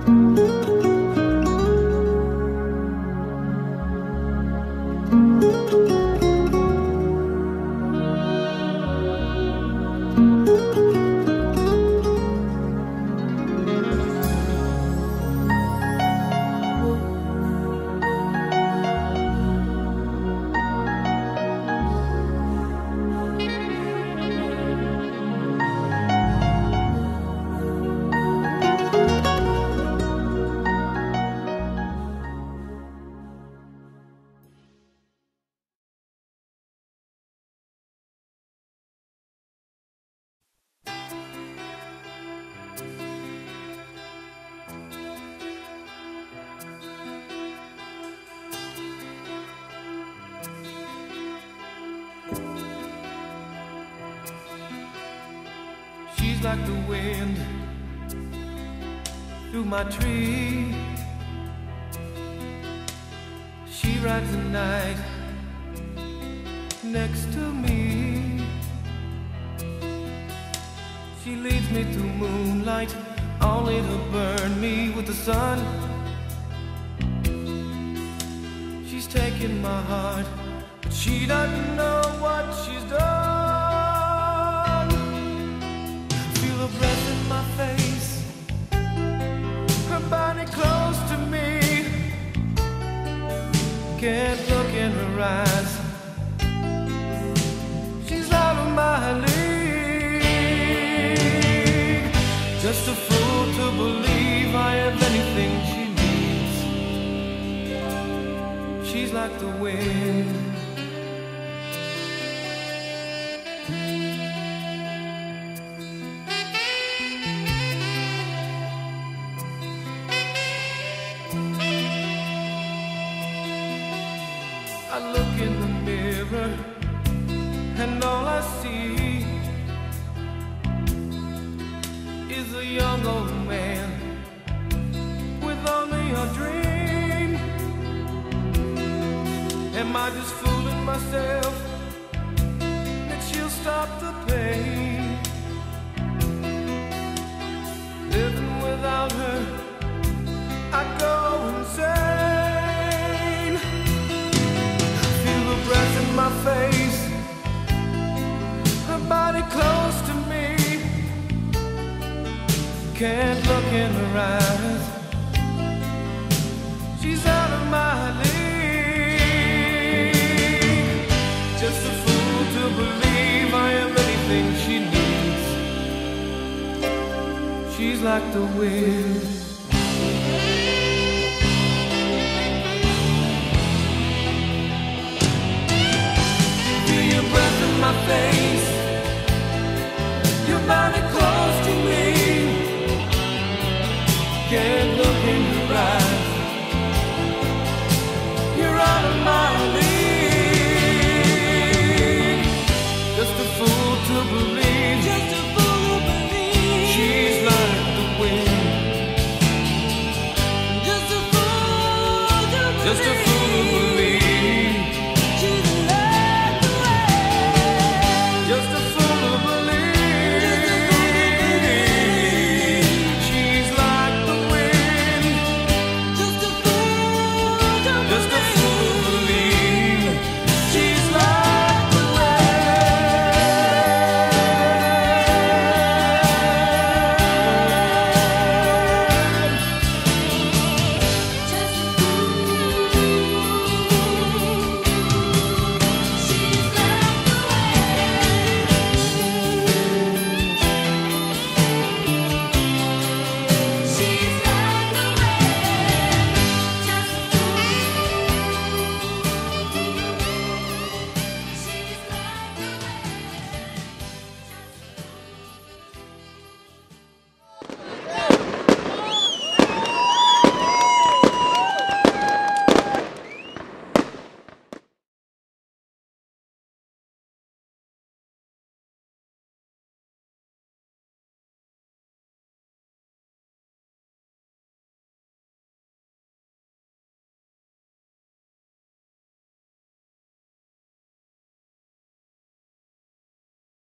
She's like the wind through my tree. She rides the night next to me. She leads me through moonlight, only to burn me with the sun. She's taken my heart, but she doesn't know what she's done. Feel her breath in my face, her body close to me. Can't look in her eyes, she's out of my league. Just a fool to believe I have anything she needs. She's like the wind. I look in the mirror and all I see is a young old man with only a dream. Am I just fooling myself that she'll stop the pain? Living without her, I'd go insane. Feel her breath in my face, her body close to me. Can't look in her eyes, she's out of my league. Just a fool to believe I am anything she needs. She's like the wind. Feel your breath in my face,